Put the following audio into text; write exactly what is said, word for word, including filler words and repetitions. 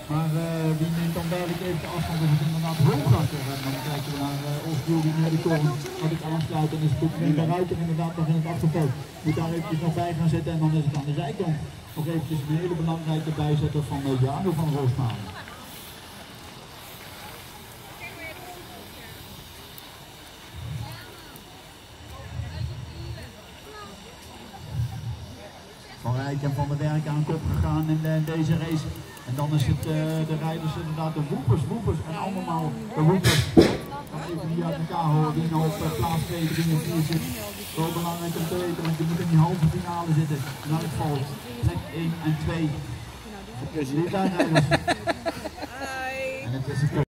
Maar uh, die neemt dan duidelijk even de afstand dus het inderdaad Hooghakker. En dan kijken we naar uh, of jullie naar de korn wat ik aansluit. En is het document de Ruiter inderdaad nog in het achterveld. Moet daar eventjes nog bij gaan zetten en dan is het aan de zijkant nog eventjes een hele belangrijke bijzetter van uh, Jano van Roosmalen. Van Rijk en Van der Werk aan kop gegaan in, de, in deze race. En dan is het uh, de rijders inderdaad de woepers, woepers en allemaal de woepers. Dan even die uit elkaar horen die nog op uh, plaats twee, drie en vier zit. Zo belangrijk om te weten, want je moet in die halve finale zitten. In elk geval plek één en twee. Die zijn rijders. En het is een